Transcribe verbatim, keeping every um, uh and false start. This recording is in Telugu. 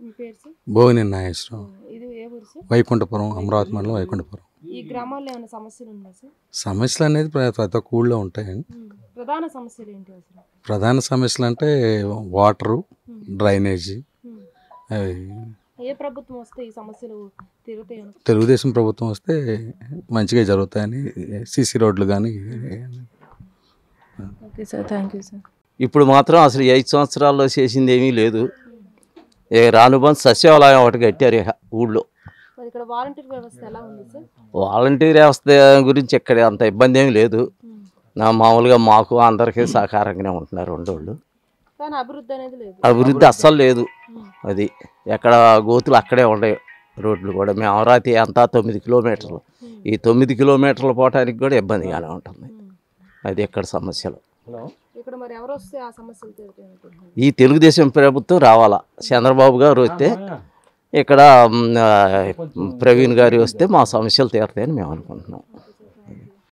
మీ పేరు సార్? భోగినేని నాగేశ్వరరావు. ఇది ఏ ఊరు సార్? వైకుంఠపురం, అమరావతి మండలం వైకుంఠపురం. ఈ గ్రామాల్లో ఏమైనా సమస్యలు ఉన్నాయా సార్? సమస్యలు అనేది ప్ర- ప్రతి ఒక్క ఊళ్ళో ఉంటాయండి. ప్రధాన సమస్యలు ఏంటి అసలు? ప్రధాన సమస్యలు అంటే వాటరు, డ్రైనేజీ. అవి ఏ ప్రభుత్వం వస్తే ఈ సమస్యలు తీరుతాయి? తెలుగుదేశం ప్రభుత్వం వస్తే మంచిగా జరుగుతాయని, సీసీ రోడ్లు కానీ. Okay sir, thank you sir. ఇప్పుడు మాత్రం అసలు ఈ ఐదు సంవత్సరాల్లో చేసింది ఏమీ లేదు. ఏ రానుబంధ సచివాలయం ఒకటి కట్టారు ఇక ఊళ్ళో. మరి ఇక్కడ వాలంటీర్ వ్యవస్థ ఎలా ఉంది సార్? వాలంటీర్ వ్యవస్థ గురించి ఇక్కడ అంత ఇబ్బంది ఏమీ లేదు. నా మామూలుగా మాకు అందరికీ సహకారంగానే ఉంటున్నారు రెండోళ్ళు. కానీ అభివృద్ధి అనేది లేదు. అభివృద్ధి అస్సలు లేదు. అది ఎక్కడ గోతులు అక్కడే ఉన్నాయి. రోడ్లు కూడా మేము అమరావతి అంతా తొమ్మిది కిలోమీటర్లు ఈ తొమ్మిది కిలోమీటర్లు పోవటానికి కూడా ఇబ్బందిగానే ఉంటుంది. అది ఎక్కడ సమస్యలు. ఇక్కడ మరి ఎవరు వస్తే ఆ సమస్యలు తీరుతాయి అనుకుంటున్నారు? ఈ తెలుగుదేశం ప్రభుత్వం రావాలా, చంద్రబాబు గారు వస్తే ఇక్కడ ప్రవీణ్ గారు వస్తే మా సమస్యలు తీరుతాయని మేము అనుకుంటున్నాం.